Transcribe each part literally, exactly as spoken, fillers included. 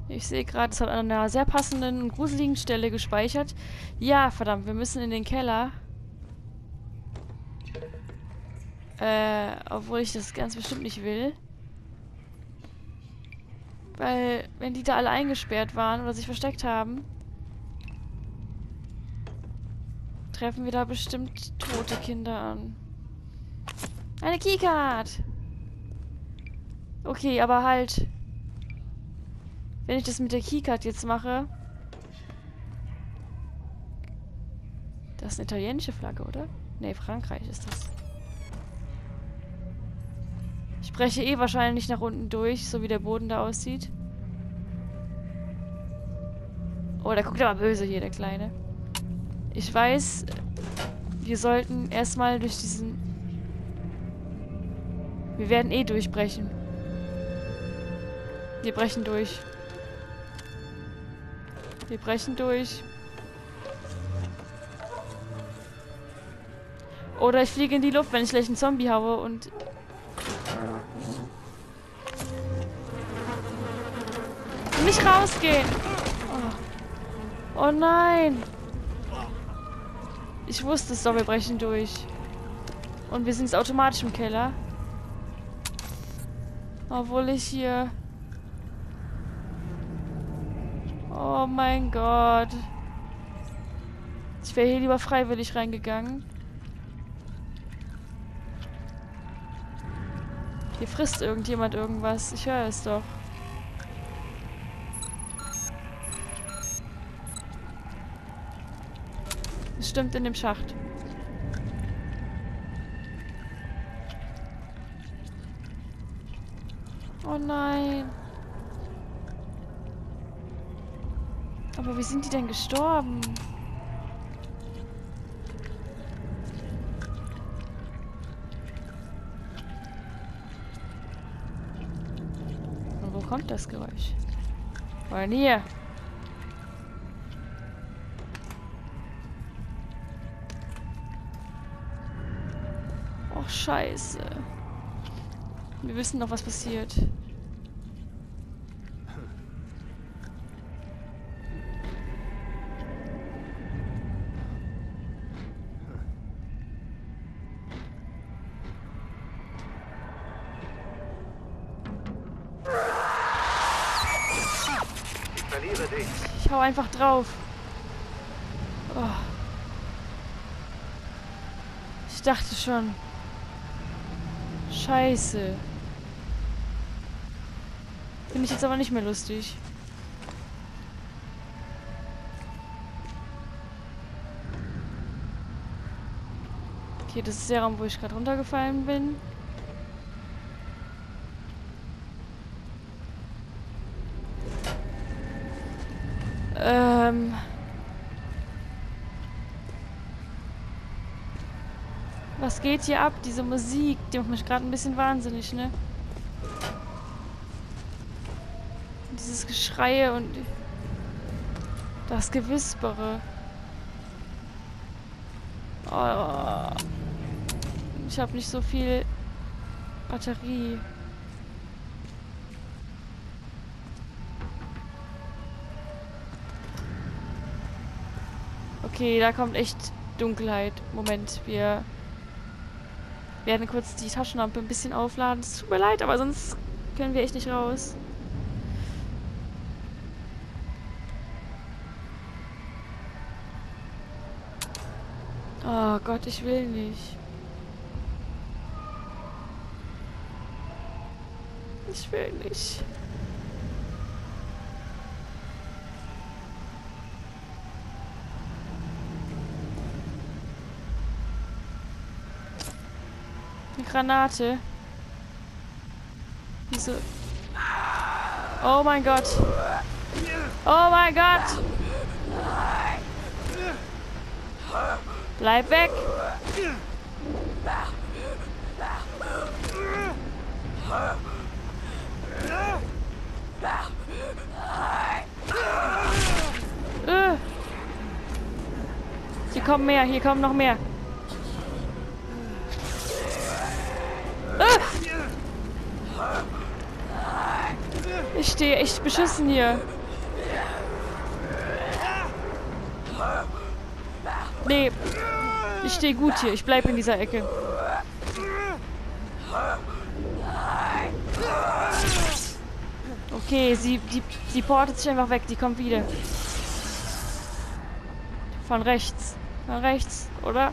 Ich sehe gerade, es hat an einer sehr passenden und gruseligen Stelle gespeichert. Ja, verdammt, wir müssen in den Keller. Äh, obwohl ich das ganz bestimmt nicht will. Weil, wenn die da alle eingesperrt waren oder sich versteckt haben, treffen wir da bestimmt tote Kinder an. Eine Keycard! Okay, aber halt... Wenn ich das mit der Keycard jetzt mache... Das ist eine italienische Flagge, oder? Ne, Frankreich ist das. Ich breche eh wahrscheinlich nach unten durch, so wie der Boden da aussieht. Oh, der guckt aber böse hier, der Kleine. Ich weiß, wir sollten erstmal durch diesen... Wir werden eh durchbrechen. Wir brechen durch. Wir brechen durch. Oder ich fliege in die Luft, wenn ich gleich einen Zombie haue und... Nicht rausgehen! Oh, oh nein! Ich wusste es doch, wir brechen durch. Und wir sind jetzt automatisch im Keller. Obwohl ich hier... Oh mein Gott. Ich wäre hier lieber freiwillig reingegangen. Hier frisst irgendjemand irgendwas. Ich höre es doch. Es stimmt in dem Schacht. Oh nein. Aber wie sind die denn gestorben? Und wo kommt das Geräusch? Wollen hier? Oh, scheiße. Wir wissen noch, was passiert. Ich verliere dich. Ich hau einfach drauf. Oh. Ich dachte schon. Scheiße. Finde ich jetzt aber nicht mehr lustig. Okay, das ist der Raum, wo ich gerade runtergefallen bin. Ähm... Was geht hier ab? Diese Musik, die macht mich gerade ein bisschen wahnsinnig, ne? Dieses Geschreie und das Gewispere. Oh. Ich habe nicht so viel Batterie. Okay, da kommt echt Dunkelheit. Moment, wir werden kurz die Taschenlampe ein bisschen aufladen. Es tut mir leid, aber sonst können wir echt nicht raus. Oh Gott, ich will nicht. Ich will nicht. Eine Granate. Wieso? Oh mein Gott. Oh mein Gott. Bleib weg. Äh. Hier kommen mehr, hier kommen noch mehr. Äh. Ich stehe echt beschissen hier. Nee. Ich stehe gut hier. Ich bleibe in dieser Ecke. Okay, sie, die, die portet sich einfach weg. Die kommt wieder. Von rechts. Von rechts, oder?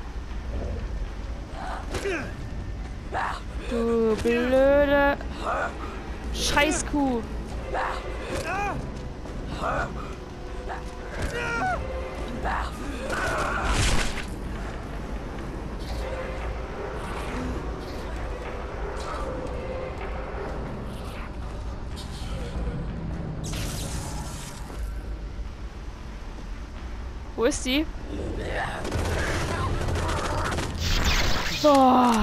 Du blöde Scheißkuh. Wo ist sie? Boah.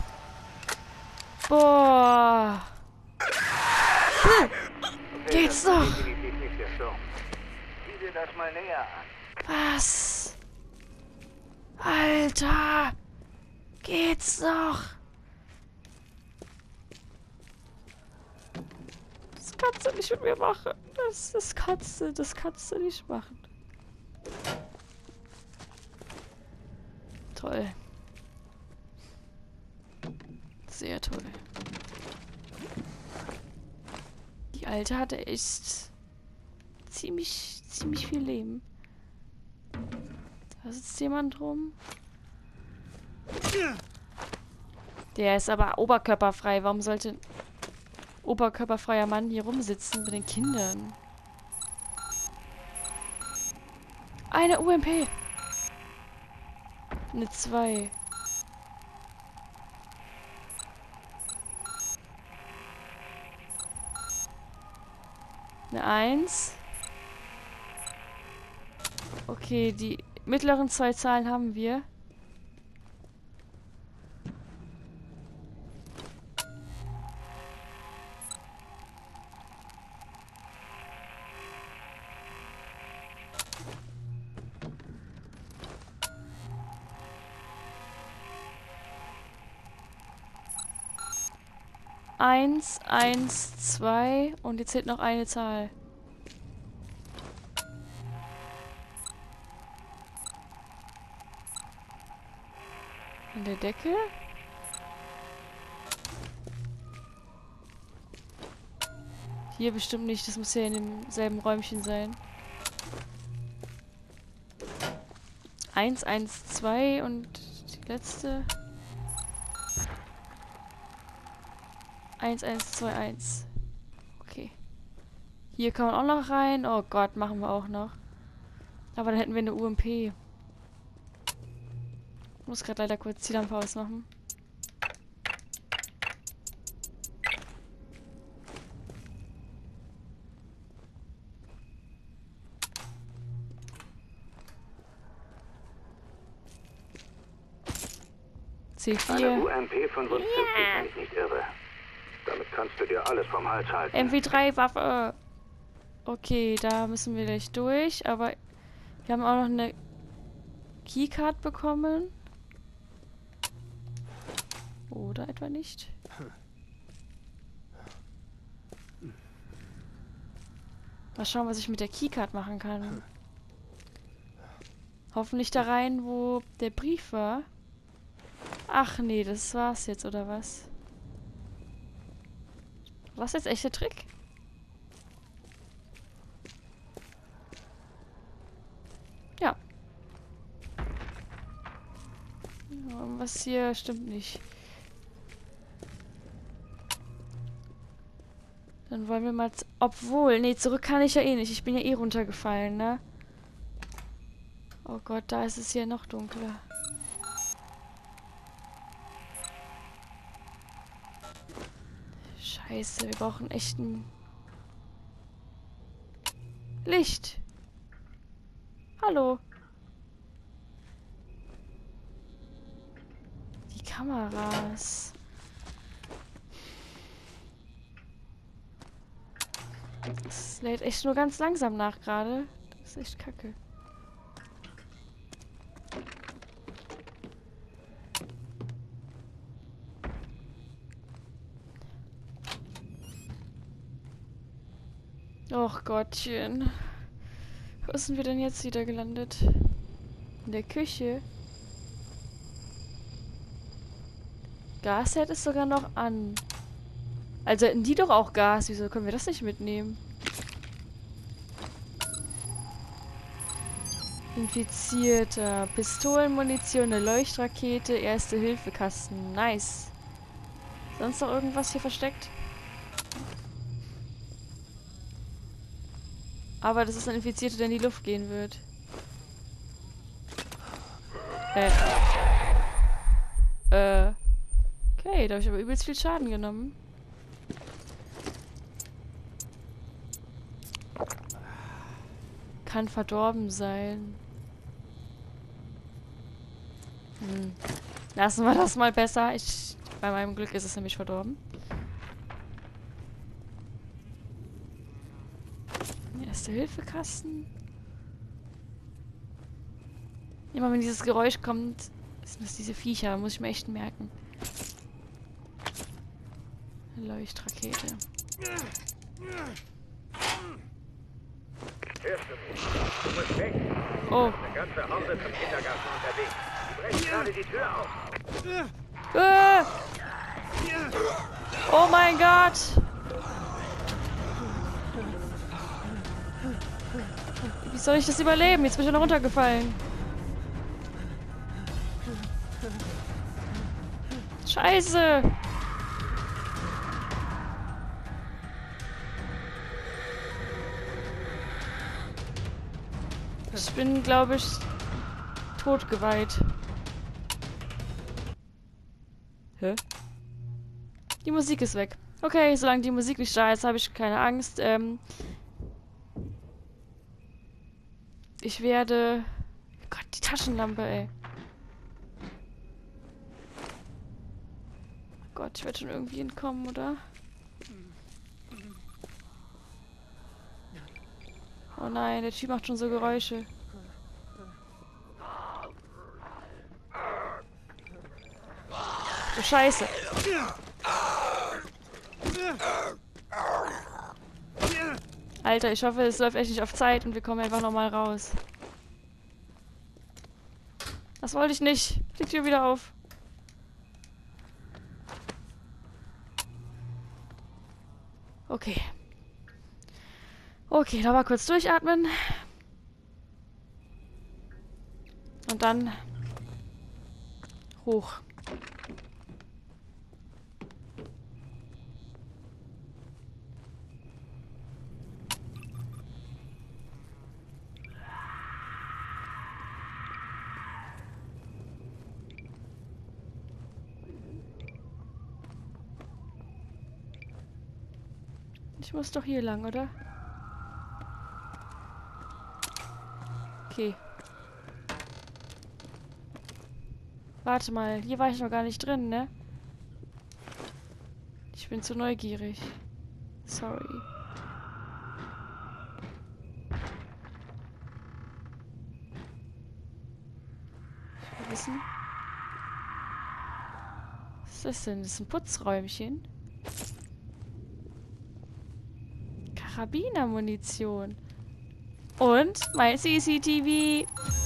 Boah. Hm. Geht's noch? Was? Alter. Geht's noch? Das kannst du nicht mit mir machen. Das, das kannst du, das kannst du nicht machen. Toll. Sehr toll. Die Alte hatte echt ziemlich, ziemlich viel Leben. Da sitzt jemand rum. Der ist aber oberkörperfrei. Warum sollte ein oberkörperfreier Mann hier rumsitzen mit den Kindern? Eine U M P. Eine zwei. Eine eins. Okay, die mittleren zwei Zahlen haben wir. Eins, eins, zwei und jetzt zählt noch eine Zahl. In der Decke? Hier bestimmt nicht, das muss ja in demselben Räumchen sein. Eins, eins, zwei und die letzte. Eins, eins, zwei, eins. Okay. Hier kann man auch noch rein. Oh Gott, machen wir auch noch. Aber dann hätten wir eine U M P. Ich muss gerade leider kurz die Lampe ausmachen. C vier. Eine U M P fünfundvierzig, yeah. Wenn ich nicht irre. Damit kannst du dir alles vom Hals halten. M V drei Waffe. Okay, da müssen wir gleich durch. Aber wir haben auch noch eine Keycard bekommen. Oder etwa nicht? Mal schauen, was ich mit der Keycard machen kann. Hoffentlich da rein, wo der Brief war. Ach nee, das war's jetzt, oder was? Was jetzt echt der Trick? Ja. Was hier stimmt nicht. Dann wollen wir mal... Obwohl, nee, zurück kann ich ja eh nicht. Ich bin ja eh runtergefallen, ne? Oh Gott, da ist es hier noch dunkler. Scheiße, wir brauchen echt ein Licht. Hallo. Die Kameras. Das lädt echt nur ganz langsam nach gerade. Das ist echt kacke. Och Gottchen. Wo sind wir denn jetzt wieder gelandet? In der Küche. Gasherd ist sogar noch an. Also hätten die doch auch Gas. Wieso können wir das nicht mitnehmen? Infizierter. Pistolenmunition, eine Leuchtrakete, Erste-Hilfe-Kasten. Nice. Sonst noch irgendwas hier versteckt? Aber das ist ein Infizierter, der in die Luft gehen wird. Äh. Äh. Okay, da habe ich aber übelst viel Schaden genommen. Kann verdorben sein. Hm. Lassen wir das mal besser. Ich, bei meinem Glück ist es nämlich verdorben. Erste-Hilfe-Kasten. Immer wenn dieses Geräusch kommt, sind das diese Viecher. Muss ich mir echt merken. Eine Leuchtrakete. Hörst du mich? Du musst weg. Oh. Eine ganze Horde zum Kindergarten unterwegs. Die brechen gerade die Tür auf. Äh. Oh mein Gott! Wie soll ich das überleben? Jetzt bin ich noch runtergefallen. Scheiße! Ich bin, glaube ich, totgeweiht. Hä? Die Musik ist weg. Okay, solange die Musik nicht da ist, habe ich keine Angst. Ähm ich werde... Gott, die Taschenlampe, ey. Gott, ich werde schon irgendwie entkommen, oder? Oh nein, der Typ macht schon so Geräusche. Oh, Scheiße. Alter, ich hoffe, es läuft echt nicht auf Zeit und wir kommen einfach nochmal raus. Das wollte ich nicht. Die Tür wieder auf. Okay. Okay, da mal kurz durchatmen. Und dann hoch. Ich muss doch hier lang, oder? Okay. Warte mal, hier war ich noch gar nicht drin, ne? Ich bin zu neugierig. Sorry. Ich will wissen. Was ist das denn? Das ist ein Putzräumchen. Karabinermunition. Und mein C C T V.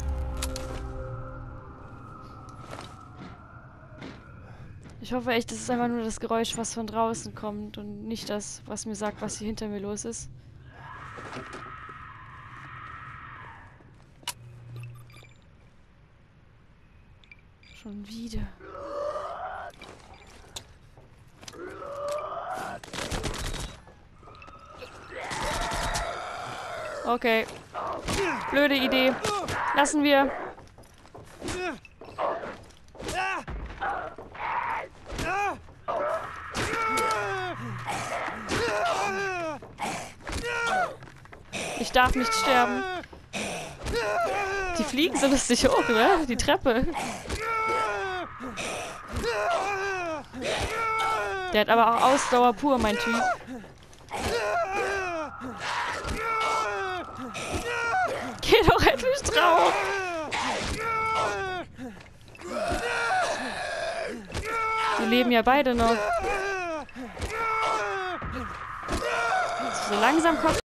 Ich hoffe echt, das ist einfach nur das Geräusch, was von draußen kommt und nicht das, was mir sagt, was hier hinter mir los ist. Schon wieder. Okay. Blöde Idee. Lassen wir. Ich darf nicht sterben. Die fliegen so lustig hoch, ne? Die Treppe. Der hat aber auch Ausdauer pur, mein Typ. Geh doch endlich drauf! Wir leben ja beide noch. So langsam kommt